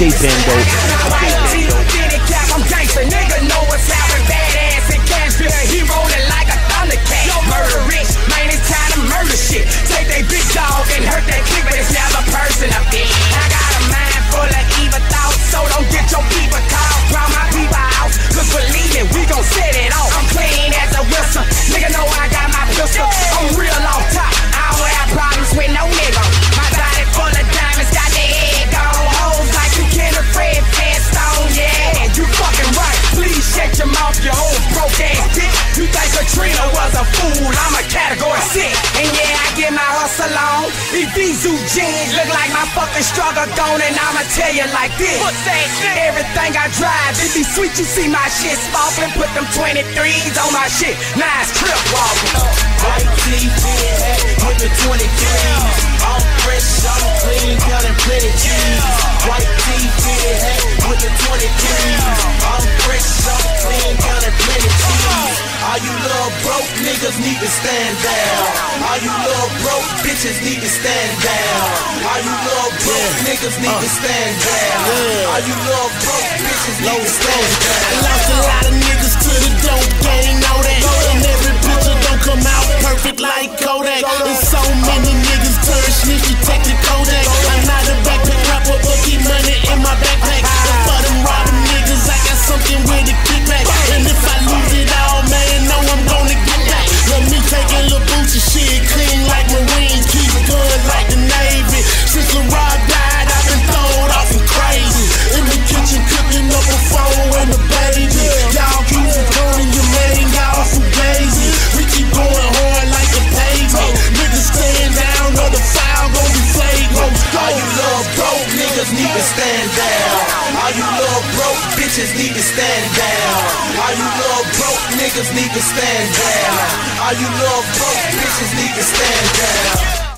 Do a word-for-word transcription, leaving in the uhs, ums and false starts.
J Bando. I'm gangster, nigga know what's happening. Badass and cash bill, he rolling like a thundercat. Yo, murder rich, man, it's time to murder shit. Take that big dog and hurt that click, but it's never person up there. I got a mind full of evil thoughts, so don't get your people caught. Draw my people out, cause believe me, we gon' set it off. I'm clean as a whistle, nigga know I got my pistol. I'm real off top, I don't have problems with no nigga. My body full of diamonds, got the head gone. Hoes like you can't afraid, Flintstone, yeah. You fucking right, please shut your mouth, you old broke ass bitch. You think Katrina was a fool, I'm a category six. And yeah, I get my hustle on. These Vizu jeans look like my fucking struggle gone. And I'ma tell you like this, everything I drive, it be sweet, you see my shit sparkling. Put them twenty-threes on my shit, nice trip walking. White tee, big hat, with the twenty-threes. I'm fresh, I'm clean, counting plenty cheese. White tee, big hat, with the twenty-threes. I'm fresh, I'm clean, counting plenty cheese. All you little broke niggas need to stand down. All you little broke bitches need to stand down. All you little broke niggas need to stand down. All you little broke bitches need to stand down. I lost a lot of niggas to the dope game, know that. And every picture don't come out perfect like Kodak. And so many niggas turn snitch, you take the Kodak. I'm not a backpack rapper, but keep money in my backpack. And for them robbing niggas, I got something with a kickback. And if I lose it all, man, know I'm gonna get back. Let me take a little boots and shit, clean like Marines, keep good like the Navy. Since LaRob died, I've been thrown off and crazy. In the kitchen cooking up a phone and a baby. Y'all keep going, your man, y'all so lazy. We keep going hard like a pavement. Niggas stand down or the file gon' be flagrant. All you little broke niggas need to stand down. All you little broke bitches need to stand down. All you little broke niggas need to stand down. All you little broke bitches need to stand down.